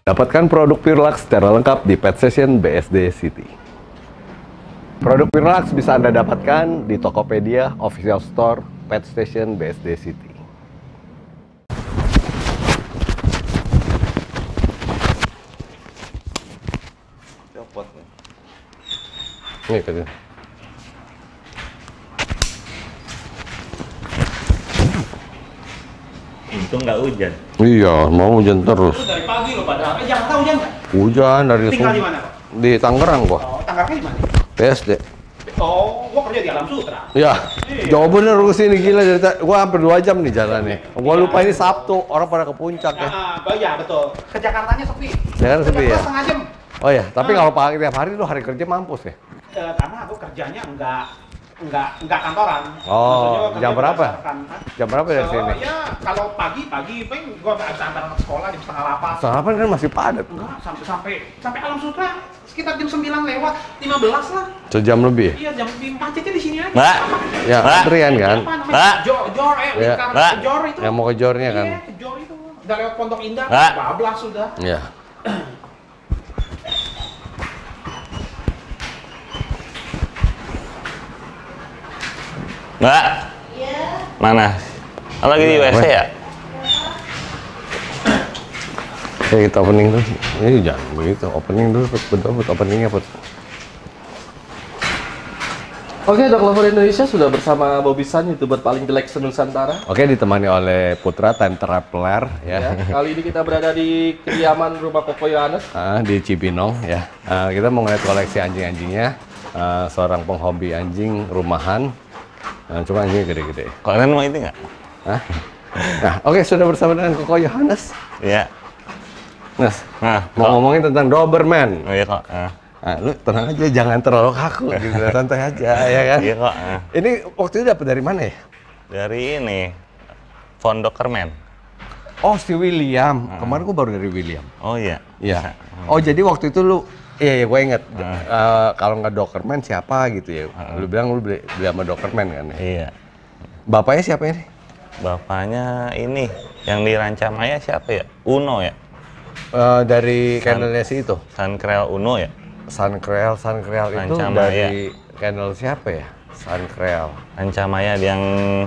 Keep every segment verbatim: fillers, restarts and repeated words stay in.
Dapatkan produk Purelax secara lengkap di Pet Station B S D City. Produk Purelax bisa Anda dapatkan di Tokopedia, Official Store, Pet Station B S D City. Copot nih. Ini katanya. Untung nggak hujan. Iya, mau hujan terus. Itu dari pagi loh padahal. Eh, Jakarta hujan nggak? Hujan dari Tinggal Sum- di mana, Pak? Di Tangerang gua. Oh, Tangerangnya di mana? B S D. Oh, gua kerja di Alam Sutra. Ya, Iya. jauh bener ke sini gila dari ta- gua hampir dua jam nih jalannya. Gua lupa ini Sabtu, orang pada ke puncak ya. Ah, ah, iya betul. Ke Jakartanya sepi. Jakarta sepi Jakarta ya? setengah jam. Oh ya, tapi Ah. kalau pagi tiap hari lu hari kerja mampus ya? Eh, karena aku kerjanya enggak enggak enggak kantoran. Oh, Maksudnya gua kerja jam berapa? berdasarkan, ah, Jam berapa dari so, sini? Ya, kalau pagi pagi paling gua bisa antar anak sekolah di setengah delapan. Sarapan kan masih padat. Enggak, sampai sampai sampai Alam Sutra sekitar jam sembilan lewat lima belas lah. Sejam lebih. Iya, jam di macetnya di sini aja. Mbak, Ya, Mbak. antrian kan? Apa namanya? Mbak. Jor, jor, eh, Iya. lingkar Mbak. jor itu. Yang mau ke jornya kan? Iya, ke jor itu. Udah lewat Pondok Indah, Mbak. bablas sudah. Iya. Mbak. Iya. Mana? Oh, lagi di W C ya? Ya kita opening dulu. Ini jangan begitu, opening dulu, Put. Betul, Put. Openingnya, Put. Oke, Dog Lover Indonesia sudah bersama Bobby San, YouTuber paling jelek senusantara. Oke, ditemani oleh Putra, time traveler ya. Ya, kali ini kita berada di kediaman rumah Koko Yohanes. Ah, di Cibinong ya. Ah, kita mau ngeliat koleksi anjing-anjingnya. Ah, seorang penghobi anjing rumahan. Ah, cuma anjingnya gede-gede. Kalian mau itu nggak? Hah? Nah, oke, sudah bersama dengan Koko Yohanes. Iya. Nas, Nah, mau ngomongin tentang Doberman. Oh iya kok. Ah. Nah, lu tenang aja, jangan terlalu kaku gitu, santai aja ya kan. Iya kok. Ah. Ini waktu itu dapat dari mana ya? Dari ini, Fondokerman. Oh, si William. Kemarin gua baru dari William. Oh iya. Iya. Oh, jadi waktu itu lu, iya, iya gue inget. Eh, kalau nggak Doberman siapa gitu ya? Lu bilang lu beli, beli sama Doberman kan ya? Iya. Bapaknya siapa ini? Bapaknya ini, yang dirancam ayah siapa ya? Uno ya? Eh, dari channelnya si itu? Sankrel Uno ya? Sunkrel, Sunkrel itu Rancam dari channel siapa ya? Sunkrel. Rancam ayah yang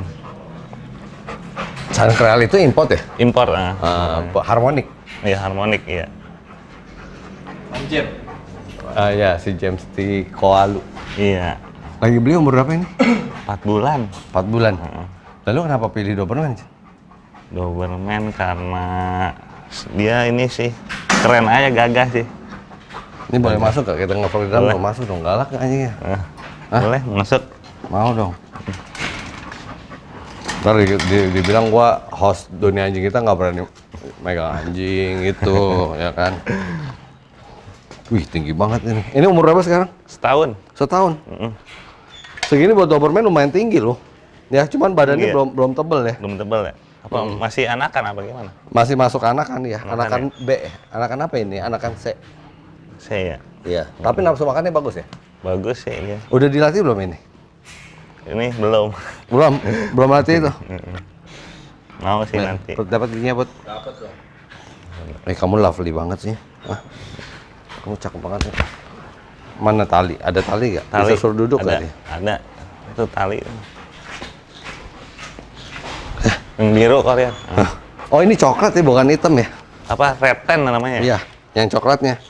Sunkrel itu import ya? impor. Ah. Eh, Harmonic. Iya, harmonik, iya. Anjir. Ah ya, si James T. Koalu. Iya. Lagi beli umur berapa ini? Empat bulan. empat bulan. Heeh. Lalu kenapa pilih Doberman? Doberman karena dia ini sih keren aja, gagah sih. Ini boleh masuk gak? Kita nge-vlog di dalam, Boleh. mau masuk dong, galak gak anjingnya? Eh, Hah? boleh masuk. Mau dong. Ntar di, di- dibilang gua host dunia anjing, kita nggak berani megang anjing gitu, ya kan? Wih, tinggi banget ini. Ini umur berapa sekarang? Setahun. Setahun. Mm-mm. Segini buat Doberman lumayan tinggi loh. Ya, cuman badannya Iya. belum belum tebel ya. Belum tebel ya? Apa masih anakan apa gimana? Masih masuk anakan ya. Anakan Anakan B. ya? Anakan apa ini? Anakan C. Saya. Iya. Tapi nafsu makannya bagus ya. Bagus sih dia. Udah dilatih belum ini? Ini belum. Belum. Belum latih itu. Mau sih nanti. Put, dapat giginya, Put? Dapat dong. Eh, kamu lovely banget sih. Ah, kamu cakep banget ya. Mana tali? Ada tali nggak? Bisa suruh duduk ada, nggak dia? ada. Itu tali. Yang biru Korea. Hah. Oh, ini coklat ya, bukan hitam ya? Apa red ten namanya? Iya, yang coklatnya.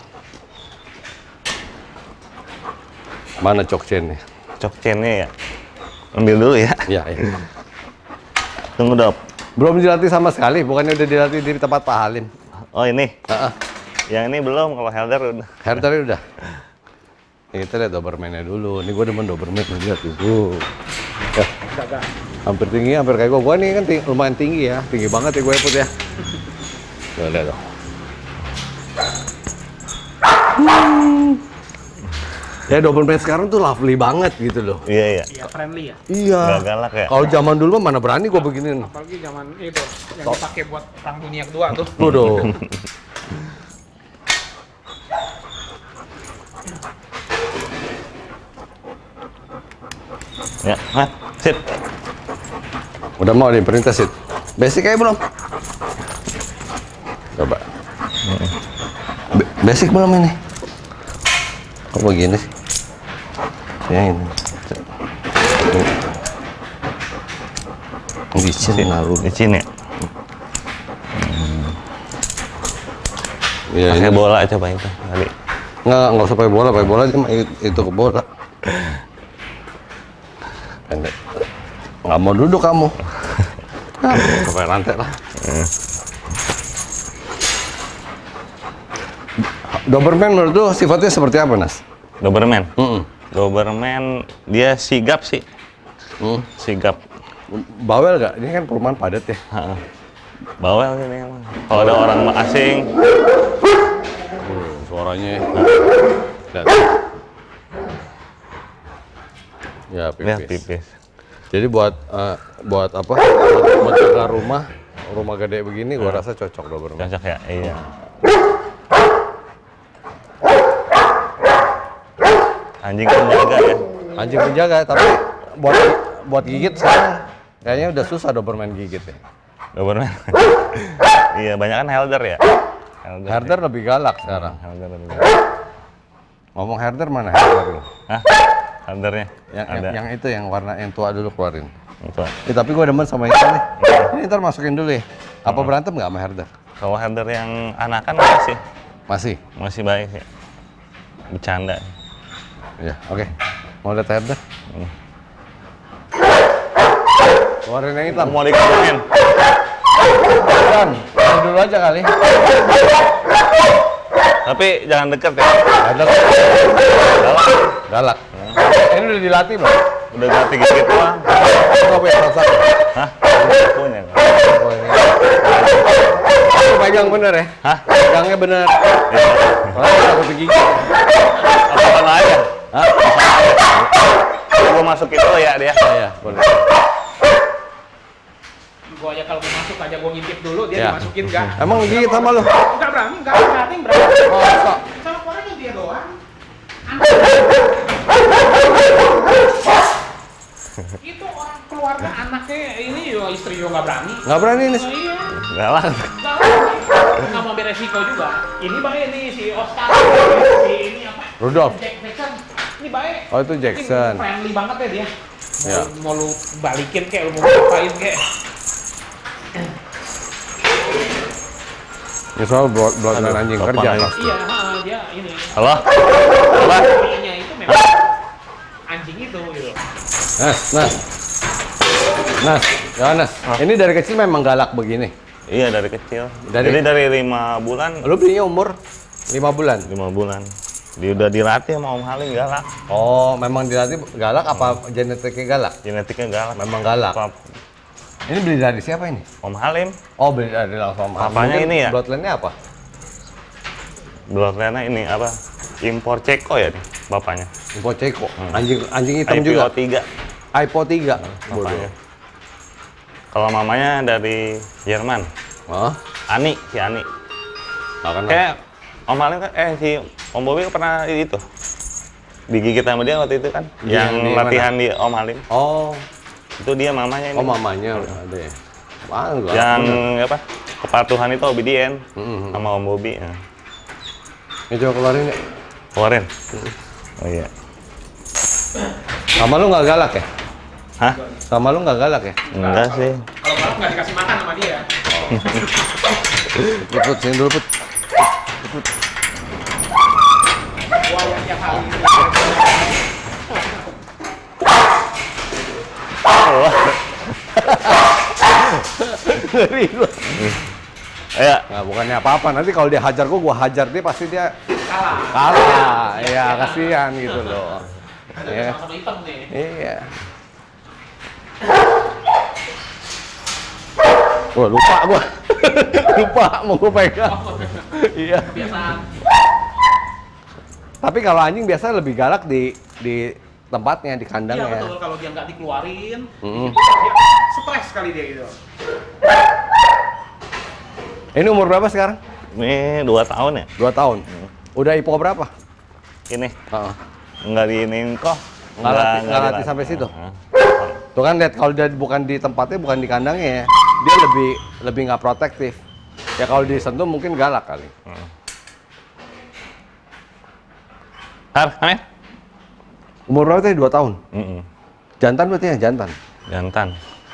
Mana cokcennya? Cok chainnya ya. Ambil dulu ya. Iya, iya. Tunggu dong. Belum dilatih sama sekali, bukannya udah dilatih di tempat Pak Halim? Oh ini. Heeh. Yang ini belum. Kalau Helder udah. Herder udah. Nih, kita lihat Doberman-nya dulu. Ini gue demen Doberman, lihat tuh. Ya, hampir tinggi, hampir kayak gue. Gue nih kan ting lumayan tinggi ya, tinggi banget ya gue Put ya. Tuh, lihat dong. Hmm. Ya Doberman sekarang tuh lovely banget gitu loh. Iya iya. Iya, friendly ya. Iya. Nggak galak ya. Kalau zaman dulu mah mana berani gue beginin. Apalagi zaman itu yang dipakai buat perang dunia kedua tuh. Tuh dong. Ya, ah, sip. Udah mau diperintah sih. Basic aja belum? Coba. Mm. Basic belum ini? Kok begini sih? Ya ini. Licin ngaruh. Licin ya? Ya, Pakai ini. bola coba itu kali. Nggak, nggak usah pakai bola, pakai bola cuma itu ke bola. Pendek. Nggak mau duduk kamu. Nah, pakai rantai lah. Doberman menurut lu sifatnya seperti apa, Nas? Doberman. Mm-mm. Doberman dia sigap sih. Hmm. Sigap. Bawel gak? Ini kan perumahan padat ya. Ha-ha. Bawel ini emang. Kalau ada orang asing, Hmm, suaranya. Lihat. Ya, ya pipis. pipis. Jadi buat eh, buat apa? Buat menjaga rumah, rumah gede begini, gua rasa cocok Doberman. Cocok ya? Iya. Anjing penjaga ya? Anjing penjaga, tapi buat buat gigit sekarang kayaknya udah susah Doberman gigit ya. Doberman. Iya, banyak kan Helder ya? Helder, Herder lebih galak sekarang. Helder lebih galak. Ngomong herder mana herder lu? Hah? Heldernya? Yang, yang, Ada. yang itu yang warna yang tua dulu keluarin. Itu. Eh, tapi gua demen sama ini nih. Ini ntar masukin dulu ya. Apa berantem nggak sama herder? Kalau Helder yang anakan masih Masih? masih baik sih. Bercanda. Ya, oke. Mau lihat herder? Hmm. Keluarin yang hitam. Mau dikawinin? Kan, taruh dulu aja kali. Tapi jangan deket ya. Herder. Galak. Galak. Ini udah dilatih belum? Udah ganti gigit doang. Nggak punya perasaan. Hah? Punya. Oh, ini. Lu pegang bener ya? Hah? Pegangnya bener. Iya. Kalau takut digigit. Apa kan aja? Hah? Gua masukin dulu ya dia. Iya, boleh. Gua aja kalau mau masuk aja gua ngintip dulu, dia Ya. dimasukin enggak? Emang gigit sama lu? Enggak berani, enggak berani, berani. Oh, masa? Sama keluarnya dia doang. Itu orang keluarga anaknya ini yo istri yo nggak berani. Nggak berani nih. Oh, iya. Galak. Nggak berani. Nggak mau beresiko juga. Ini baik nih si Oscar, si ini apa? Rudolf. Jack Jackson. Ini baik. Oh, itu Jackson. Ini friendly banget ya dia. Mau, Ya. mau lu balikin kayak lu mau ngapain kayak. Ini soal buat buat Aduh, anjing kapan kerja lagi? pasti. Iya, ha, dia ini. Halo? Apa? Punyanya itu memang anjing itu gitu. Nas, Nas. Nas, ya Nas. Ini dari kecil memang galak begini. Iya dari kecil. Dari- Jadi dari lima bulan, Lu belinya umur lima bulan. lima bulan. Dia udah dilatih sama Om Halim galak. Oh, memang dilatih galak apa genetiknya galak? Genetiknya galak. Memang galak. Pap- Ini beli dari siapa ini? Om Halim, Oh, beli dari langsung. Papanya Mungkin ini ya? Bloodline-nya apa? bloodline ini apa? Impor Ceko ya nih, bapaknya. Info Ceko. Anjing anjing hitam I P O juga. tiga, iPo tiga. bapaknya. Kalau mamanya dari Jerman. Oh, Ani, si Ani. nggak kenal. Kayak Om Halim kan, eh si Om Bobi pernah itu. Digigit sama dia waktu itu kan. Iya, yang di latihan di Om Halim. Oh, Itu dia mamanya ini. oh mamanya ada ya. Ah, enggak. yang bener. apa? Kepatuhan itu obedient Mm-mm. sama Om Bobi. Ya. Ini coba keluarin ya. Keluarin. Oh iya. Sama lu nggak galak ya? Hah? Sama lu nggak galak ya? Enggak sih. Kalau baru nggak dikasih makan sama dia. Put, put, sini dulu put. Gua yang tiap hari. Ngeri gua. Ayo. Nah, bukannya apa-apa. Nanti kalau dia hajar gua, gua hajar dia pasti dia Kalah. kalah. Iya, kasihan gitu loh. Iya. Sama hitam nih. Iya. Wah, lupa gua. Lupa mau gua pegang. Iya. Biasaan. Tapi kalau anjing biasa lebih galak di di tempatnya, di Iya kandangnya. betul, kalau dia nggak dikeluarin, Mm-mm. dia stres sekali dia gitu. Ini umur berapa sekarang? Ini dua tahun ya? Dua tahun. Udah I P O berapa? Ini Heeh. nggak diinin kok. Nggak latih- nggak latih sampai situ? Heeh. Tuh kan lihat kalau dia bukan di tempatnya, bukan di kandangnya ya, dia lebih lebih nggak protektif. Ya kalau disentuh mungkin galak kali. Har, Amir. Umur berapa tadi? Dua tahun. Mm -mm. Jantan berarti ya, jantan. Jantan.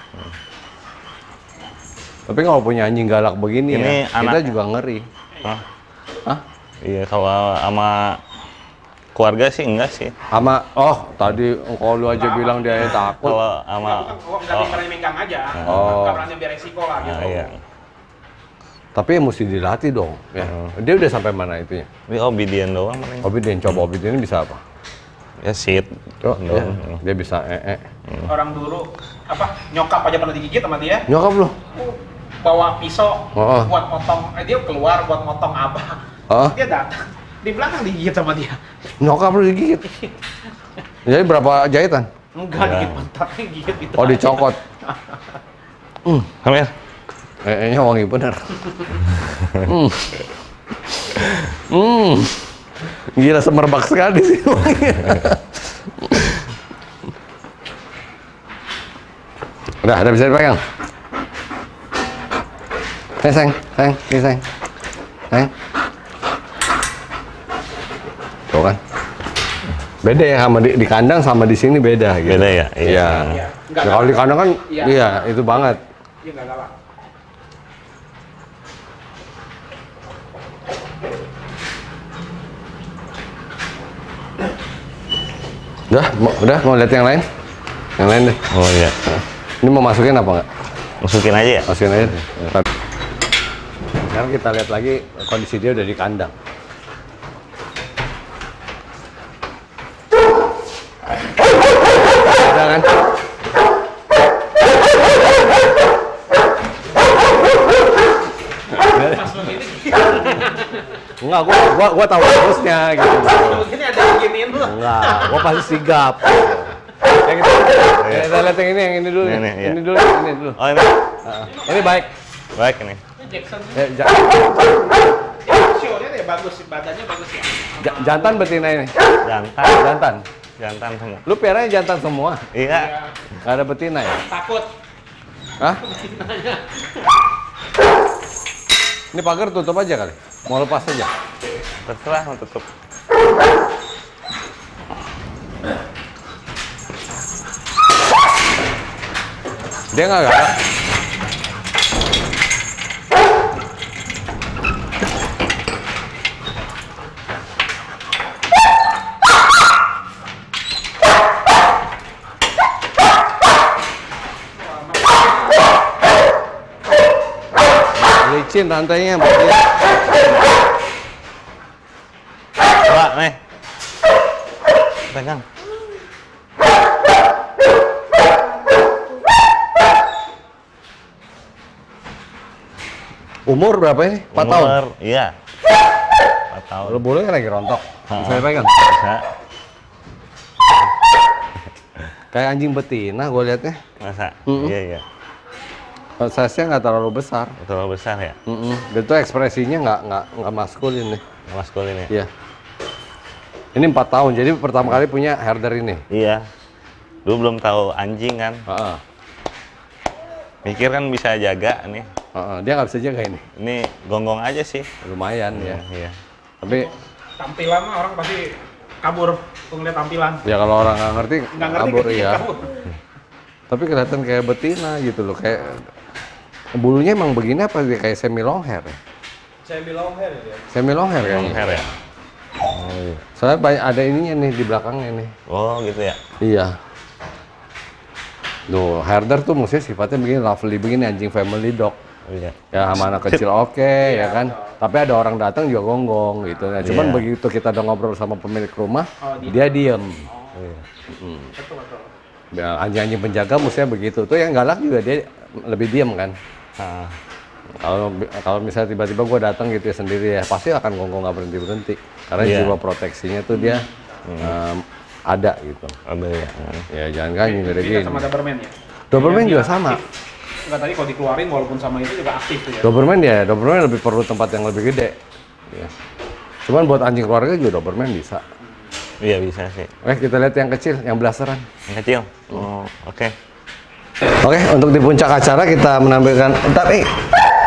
Tapi kalau punya anjing galak begini Ini ya, kita anak- juga ngeri. Hah? Hah? Iya, kalau sama keluarga sih enggak sih. Sama, oh tadi kalau lu aja bilang dia takut. Kalau sama Bukan, nggak berani megang aja. Oh. Nggak berani biar resiko lah gitu. nah, iya. Tapi ya mesti dilatih dong. Ya. Dia udah sampai mana itunya? Ini obedient doang paling. Obedient, coba obedient ini bisa apa? Ya sit. Oh, ya. doang. Dia bisa ee. Orang dulu apa nyokap aja pernah digigit sama dia. Nyokap lu? Bawa pisau Oh. buat motong, eh, dia keluar buat motong abah. Oh. Dia datang di belakang digigit sama dia. Nyokap lu digigit. Jadi berapa jahitan? Enggak, Ya. digigit pantatnya, gigit gitu. Oh, dicokot. Hmm, Amir. ee-nya wangi bener. Hmm. Hmm. Gila semerbak sekali sih wanginya. Udah, udah bisa dipegang. Eh, sayang, sayang, ini sayang. Sayang. Tuh kan. Beda ya sama di, di kandang sama di sini beda gitu. Beda ya? Iya. Iya. Iya. Nggak Ya, kalau di kandang kan Iya. iya, itu banget. Dia nggak galak. Udah, mau, udah mau lihat yang lain? Yang lain deh. Oh iya. Ini mau masukin apa enggak? Masukin aja ya? Masukin aja deh. Sekarang kita lihat lagi kondisi dia udah di kandang. Udah kan? Pas begini, Enggak, gua gua gua tahu harusnya gitu. begini ada yang giniin lu. Enggak, gua pasti sigap. Ya kita, ya, kita lihat yang ini, yang ini dulu. Ini, nih. ini, iya. Ini dulu, ini dulu. Oh ini. Heeh. Ini baik. Baik ini. Jackson. Ya, ja- Show-nya deh bagus, badannya bagus ya. ja- jantan betina ini. Jantan. Jantan. Jantan semua. Lu piaranya jantan semua. Iya. Nggak ada betina ya? Takut. Hah? Ini pagar tutup aja kali. Mau lepas aja. Terserah mau tutup. Dia nggak galak. Licin rantainya berarti. Coba nih. Pegang. Umur berapa ini? empat tahun. Umur, iya. empat tahun. Lu bulunya lagi rontok. Bisa dipegang. Bisa. Kayak anjing betina gue liatnya. Masa? Mm-mm. Iya, iya. Size-nya nggak terlalu besar. Terlalu besar ya? Mm-mm. Itu ekspresinya nggak nggak nggak maskulin nih. Maskulin ya? Iya. Ini empat tahun, jadi pertama kali punya herder ini. Iya. Dulu belum tahu anjing kan. Heeh. Mikir kan bisa jaga nih. Heeh. Dia nggak bisa jaga ini. Ini gonggong aja sih. Lumayan ya. Iya. Tapi Tampilan mah orang pasti kabur tuh ngeliat tampilan. ya kalau orang nggak ngerti, Nggak ngerti kabur kan, ya. kabur. Tapi kelihatan kayak betina gitu loh, kayak bulunya emang begini apa dia kayak semi long hair ya? Saya bilang hair ya. Semi long hair Long kayaknya. hair ya? Soalnya banyak ada ininya nih di belakangnya nih. Oh gitu ya? Iya. Tuh, herder tuh mestinya sifatnya begini, lovely begini, anjing family dog. Iya. Ya sama anak kecil oke, ya kan. Tapi ada orang datang juga gonggong gitu. Nah, cuman Iya. begitu kita udah ngobrol sama pemilik rumah, Oh, dia diem. Iya. Betul betul. Ya, anjing-anjing penjaga mestinya begitu. Tuh yang galak juga dia lebih diem kan. Ah, Kalau kalau misalnya tiba-tiba gue datang gitu ya sendiri ya, pasti akan gonggong nggak berhenti berhenti. Karena Iya. jiwa proteksinya tuh dia em, ada gitu. ada ya. Ya jangan kan gini Beda gini. sama Doberman ya. Doberman Dia- juga dia sama. aktif. Enggak, tadi kalau dikeluarin walaupun sama itu juga aktif tuh ya. Doberman ya, Doberman lebih perlu tempat yang lebih gede. Ya. Cuman buat anjing keluarga juga Doberman bisa. Iya bisa sih. Eh kita lihat yang kecil, yang blasteran. Yang kecil? Oh, oke. Oke, untuk di puncak acara kita menampilkan. Tapi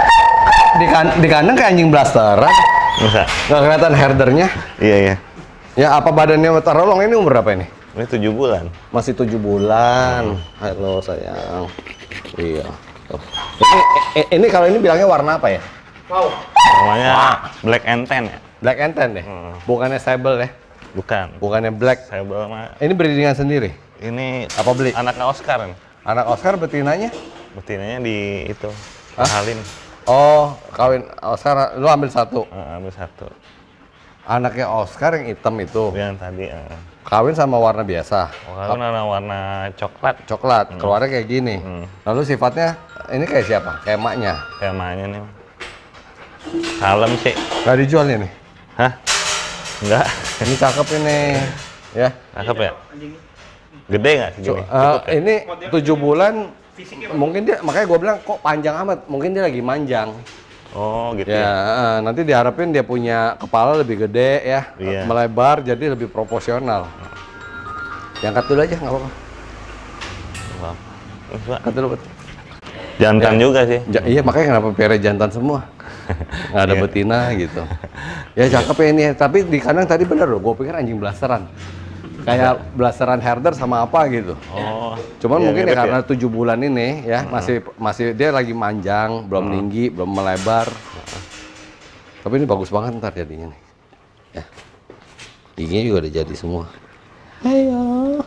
di, kan, di kandang kayak anjing blasteran, Bisa? nggak kelihatan herdernya. Iya, iya. Ya, apa badannya Tarolong ini umur berapa ini? Ini tujuh bulan. Masih tujuh bulan. Halo sayang. Iya. Tuh. Ini, i- ini kalau ini bilangnya warna apa ya? Wow. Namanya Black and Tan ya? Black and tan deh. Hmm. Bukannya sable ya? Bukan. Bukannya black. Saya bawa mah. Ini breedingan sendiri. Ini Apa beli? anaknya Oscar nih. Anak Oscar betinanya? Betinanya di itu. Hah? Mahalin. Oh, kawin Oscar. Lu ambil satu. Eh, ambil satu. Anaknya Oscar yang hitam itu. Yang tadi. eh. Kawin sama warna biasa. Oh, kan warna warna coklat. Coklat. Keluarnya kayak gini. Hmm. Lalu sifatnya ini kayak siapa? Kayak emaknya. Kayak emaknya nih. Kalem sih. Gak dijual ini. Hah? Enggak. Ini cakep ini. Ya. Cakep ya? Gede nggak segini? So, Cukup eh, ya? ini tujuh bulan. Mungkin dia, makanya gue bilang kok panjang amat. Mungkin dia lagi manjang. Oh gitu Ya, ya? eh, nanti diharapin dia punya kepala lebih gede ya, Iya. melebar jadi lebih proporsional. Diangkat dulu aja, nggak apa-apa. Wah. Pak. Angkat dulu, Bet. Jantan Ya. juga sih. Ja- iya, makanya kenapa pere jantan semua. Nggak ada Iya. betina gitu. Ya cakep ya ini, tapi di kandang tadi bener loh, gue pikir anjing blasteran. Kayak blasteran herder sama apa gitu. Oh. Cuman iya, mungkin ya mirip karena tujuh bulan ini ya masih masih dia lagi manjang, belum tinggi, belum melebar. Tapi ini bagus banget ntar jadinya nih. Ya. Giginya juga udah jadi semua. Ayo.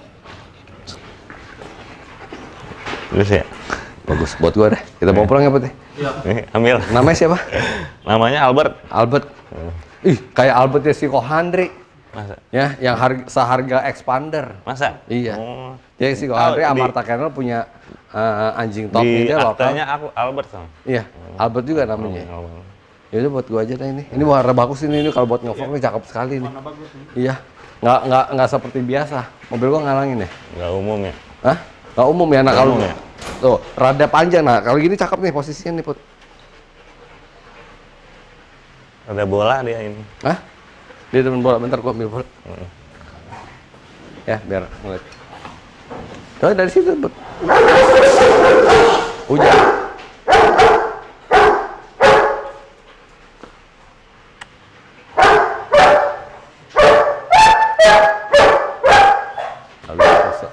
Terus ya? Bagus buat gua deh. Kita bawa pulang ya, Putih. Nih, ambil. Namanya siapa? Namanya Albert. Albert. Ih, kayak Albert ya si Kohandri. Masa? Ya, yang harga, seharga expander. Masa? Iya. Oh. Dia si Kohandri, Oh, di- Amarta Kennel punya eh, anjing top Di dia lokal. aktanya aku Albert sama. Iya, Albert juga namanya. Oh. Ya udah buat gua aja deh ini. Ini warna bagus ini, ini kalau buat ngevlog ini cakep sekali nih. Iya. Nggak nggak nggak seperti biasa. Mobil gua ngalangin ya. Nggak umum ya? Hah? Nggak umum ya, nah Nggak kalau umum ya? tuh rada panjang, nah kalau gini cakep nih posisinya nih, Put. Ada bola dia ini. Hah? Dia demen bola, bentar gua ambil bola. Ya, biar ngeliat. Oh, dari situ, Put. Hujan. Lalu besok.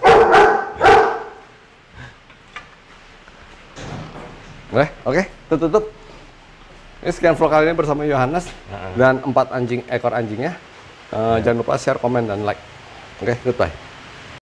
Oke, oke, tutup, tutup. Ini sekian vlog kali ini bersama Yohanes dan empat anjing ekor anjingnya. Eh, jangan lupa share, komen, dan like. Oke, goodbye.